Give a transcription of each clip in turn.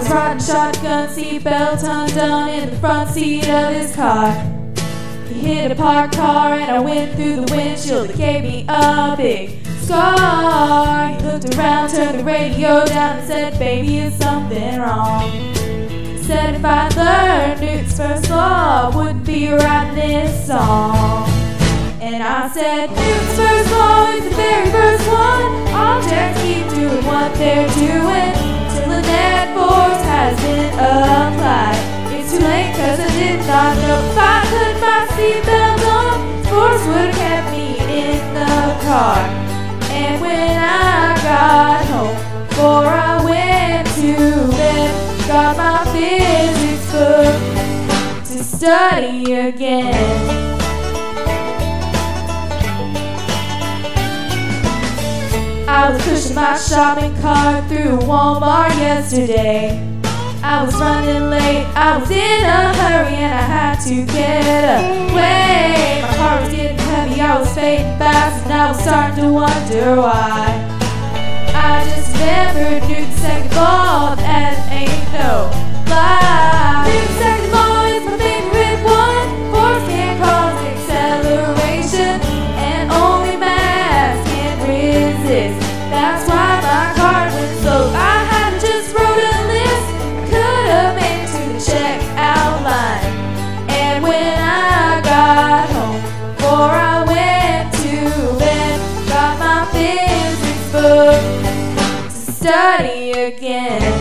was riding shotgun, seatbelt undone in the front seat of his car. He hit a parked car and I went through the windshield. It gave me a big scar. He looked around, turned the radio down and said, "Baby, is something wrong?" He said, "If I learned Newton's first law, I wouldn't be writing this song." And I said, "Newton's first law is the very first one. Objects keep doing what they're doing till the net force has been applied. It's too late cause I did not know if I put my seatbelt on, force would have kept me in the car." And when I got home, before I went to bed, got my physics book to study again. I was pushing my shopping cart through Walmart yesterday. I was running late, I was in a hurry and I had to get away. My heart was getting heavy, I was fading fast and I was starting to wonder why. I just remembered Newton's second law, that ain't no lie. Newton's second law is my favorite one. Force can't cause acceleration and only mass can resist. That's why my car went slow. I had just wrote a list. I could have made it to the checkout line. And when I got home, before I went to bed, got my physics book to study again.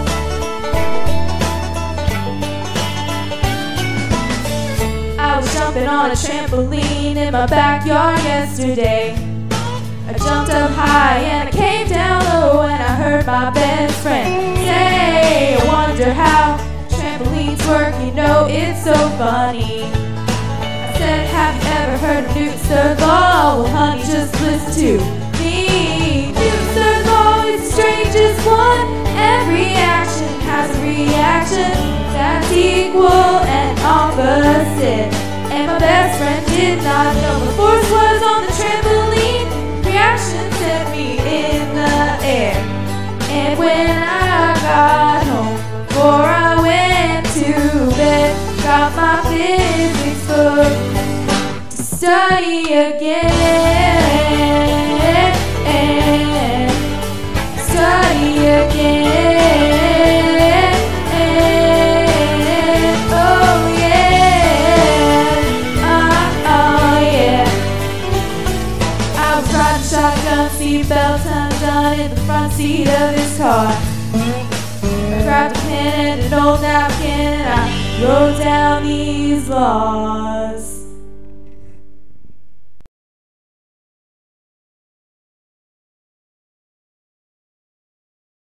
I was jumping on a trampoline in my backyard yesterday. I jumped up high and I came down low and I heard my best friend say, "I wonder how trampolines work, you know it's so funny." I said, "Have you ever heard of Newton's third law?" "Well honey, just listen to me. Newton's third law is the strangest one. Every action has a reaction that's equal and opposite." And my best friend did not know the force was on the trampoline. Reaction set me in the air. And when I got home, before I went to bed, got my physics book to study again. Study again. Oh yeah. Oh yeah. I was riding shotgun, seatbelt undone in the front seat of his car. I grabbed a pen and an old napkin and I wrote down these laws.